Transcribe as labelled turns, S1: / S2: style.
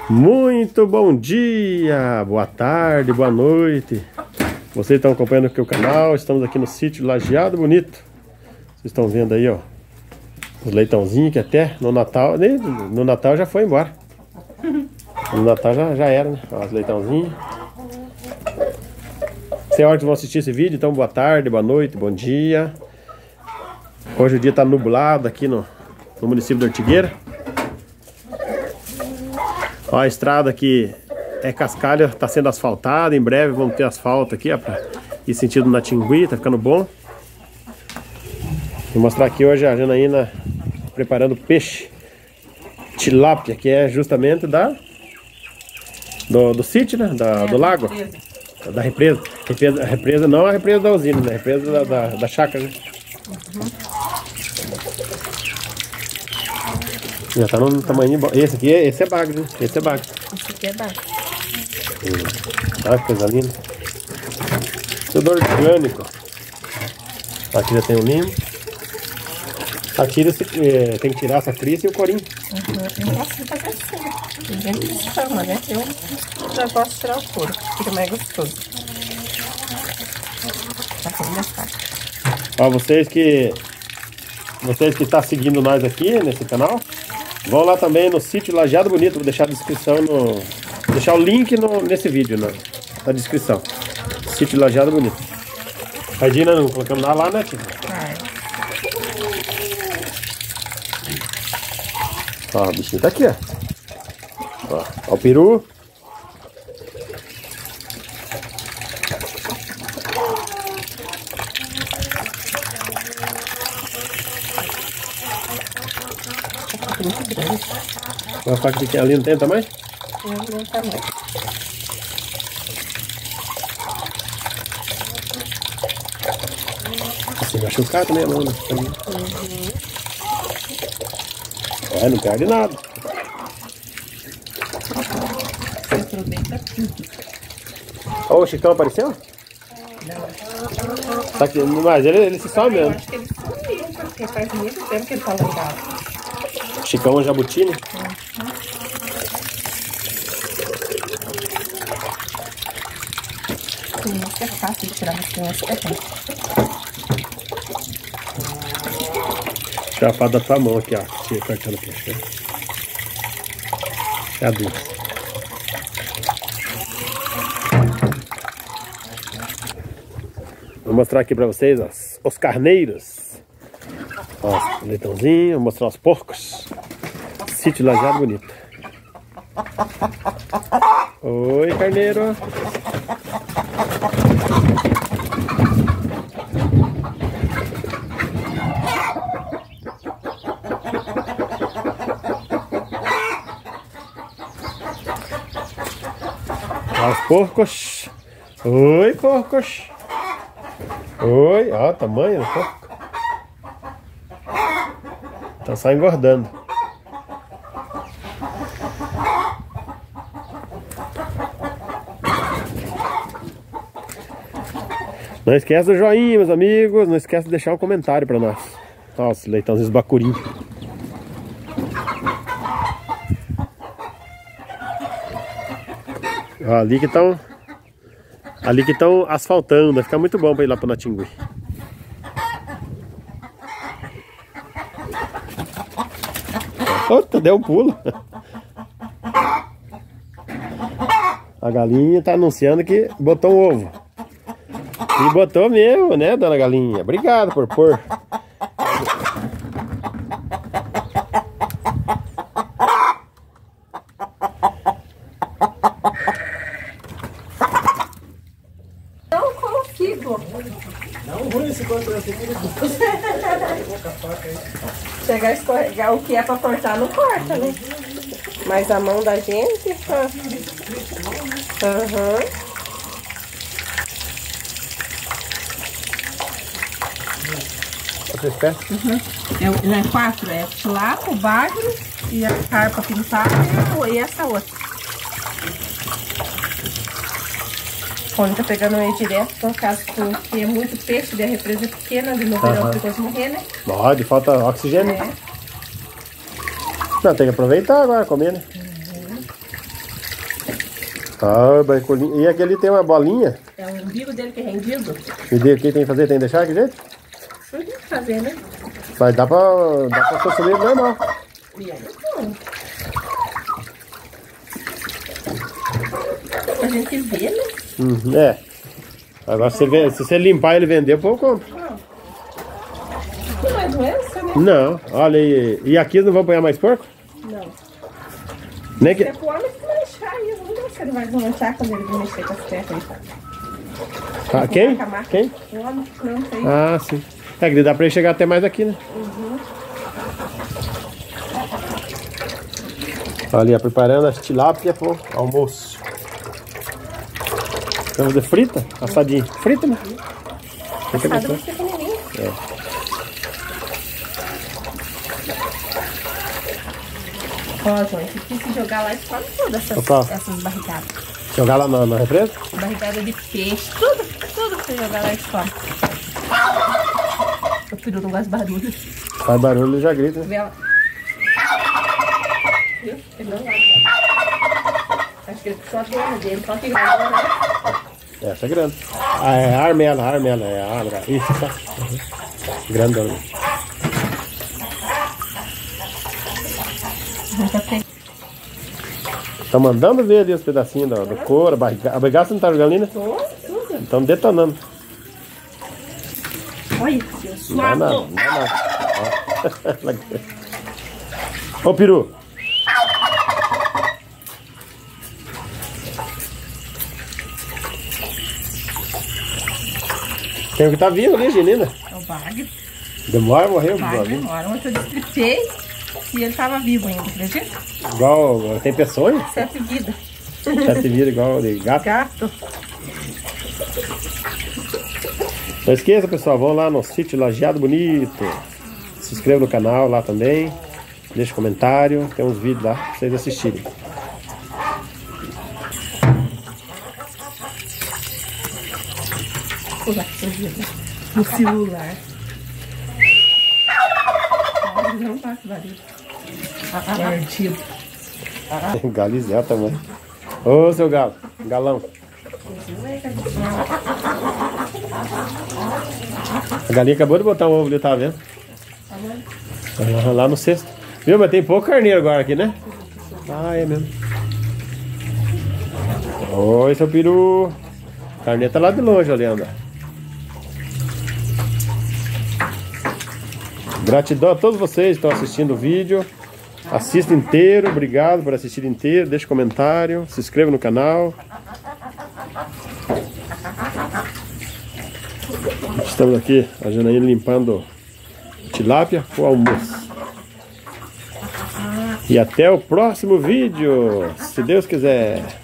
S1: Muito bom dia, boa tarde, boa noite. Vocês estão acompanhando aqui o canal. Estamos aqui no sítio Lajeado Bonito. Vocês estão vendo aí, ó, os leitãozinhos que até no Natal, no Natal já foi embora. No Natal já era, né? Ó, os leitãozinhos. Tem hora que vão assistir esse vídeo, então boa tarde, boa noite, bom dia. Hoje o dia tá nublado aqui no município de Ortigueira. Ó, a estrada aqui é cascalho, tá sendo asfaltada. Em breve vamos ter asfalto aqui, ó, pra ir sentido na Tingui, tá ficando bom. Vou mostrar aqui hoje a Janaína preparando peixe tilápia, que é justamente do sítio, né? Do lago. Da represa. Represa não a represa da usina, né? A represa da chácara, né? Já tá num tamanho bom. Esse é bagre, né? Esse é bagre.
S2: Esse aqui é bagre.
S1: Ah, que coisa linda. Tudo orgânico. Aqui já tem o limo. Aqui tem que tirar essa crista e o corinho.
S2: Eu gosto de fazer assim. Tem gente que chama, né? Eu já gosto de tirar o couro. Fica mais gostoso. Assim, nessa.
S1: Ó, vocês que estão seguindo nós aqui nesse canal, vão lá também no sítio Lajeado Bonito. Vou deixar a descrição deixar o link nesse vídeo na descrição. Sítio Lajeado Bonito. A Dina não colocamos nada lá, né, tia? Ó, o bichinho tá aqui, ó. Ó o peru.
S2: Muito grande.
S1: Uma faca pequena ali não tem tamanho?
S2: Não tá mais.
S1: Você machucar também a mão, né? É, não perde nada. Ó, o Chicão apareceu? Tá aqui, mas ele se some mesmo.
S2: Eu acho que ele sumiu, porque faz muito tempo que ele tá largado.
S1: Chicão jabuti, né?
S2: Isso é fácil de tirar, mas tem esse que é ruim.
S1: Tirar a fada da tua mão aqui, ó. Tira cortando o peixe, né? É adulto. Vou mostrar aqui pra vocês os carneiros. Ó, o leitãozinho. Vou mostrar os porcos. Sítio Lajeado Bonito. Oi, carneiro. Ó, os porcos. Oi, porcos. Oi, ó o tamanho do porco. Tá só engordando. Não esquece do joinha, meus amigos. Não esquece de deixar um comentário pra nós. Nossa, leitãozinhos bacurim. Ó, ali que estão asfaltando. Vai ficar muito bom pra ir lá pro Natingui. Puta, deu um pulo. A galinha tá anunciando que botou um ovo. E botou mesmo, né, dona galinha? Obrigado por pôr.
S2: Não consigo.
S1: Não ruim esse controle aqui.
S2: Chegar a escorregar o que é pra cortar, não corta, né? Mas a mão da gente... Aham.
S1: Outra espécie?
S2: Não é 4, é tilápia, o bagre e a carpa pintada e essa outra. Quando tá pegando aí direto, por causa que é muito peixe, da represa pequena, de no verão perigoso morrer, né?
S1: Pode, falta oxigênio.
S2: É.
S1: Não, tem que aproveitar agora, comer, né? Ah, baicolinho. E aquele tem uma bolinha?
S2: É o umbigo dele que é rendido.
S1: E o que tem que fazer? Tem que deixar aqui jeito?
S2: Não tem que fazer, né?
S1: Mas dá pra consumir normal.
S2: E aí, bom. A gente vê, né?
S1: É. Agora se você limpar ele e vender, pô, eu compro.
S2: Não é doença, né?
S1: Não, olha aí. E aqui não vão apanhar mais porco?
S2: Não.
S1: Nem que...
S2: É pro homem que manchar aí. Vamos ver se ele vai manchar quando ele mexer com as terras.
S1: Ah, quem? Quem?
S2: O homem não sei.
S1: Ah, sim. É que dá pra ele chegar até mais aqui, né? Olha, preparando as tilápia pro almoço. Vamos fazer frita? Assadinho. Frita, né? Fica
S2: Assado
S1: gostoso.
S2: vai ser pequenininho. Ó, gente, aqui se jogar lá, escolhe todas essas barrigadas.
S1: Jogar lá na represa?
S2: Barrigada de peixe, tudo que você jogar lá, escolhe. O peru não gosta de barulho.
S1: Faz barulho e já grita, né?
S2: Vê ela. Viu? Ele não gosta. Acho que ele só a dona dele, só que agora, né?
S1: Essa é grande. Ah, é a armela, é a abra. Isso, tá. Grandona. Tá mandando ver ali os pedacinhos do couro, a barriga não tá jogando ali, né?
S2: Tudo.
S1: Estão detonando.
S2: Olha, seu suado.
S1: Não dá nada. Ô, peru. Tem o que tá vivo ali, Genina.
S2: É o Bagre.
S1: Demora, morreu.
S2: O Bagre demora. Ontem eu destripei e ele tava vivo ainda, acredita?
S1: Igual, tem peçonha?
S2: 7 vidas.
S1: 7 vidas igual de gato.
S2: Gato.
S1: Não esqueça, pessoal, vão lá no sítio Lajeado Bonito. Se inscreva no canal lá também. Deixa comentário. Tem uns vídeos lá pra vocês assistirem.
S2: No celular. Não faz barulho. Perdido.
S1: Galizel também. Ô, seu galo. Galão. A galinha acabou de botar um ovo ali, tá vendo? Lá no cesto. Viu, mas tem pouco carneiro agora aqui, né? Ah, é mesmo. Oi, seu peru. A carneiro tá lá de longe olhando. Gratidão a todos vocês que estão assistindo o vídeo. Assista inteiro, obrigado por assistir inteiro. Deixe comentário, se inscreva no canal. Estamos aqui, a Janaína limpando tilápia para o almoço. E até o próximo vídeo, se Deus quiser.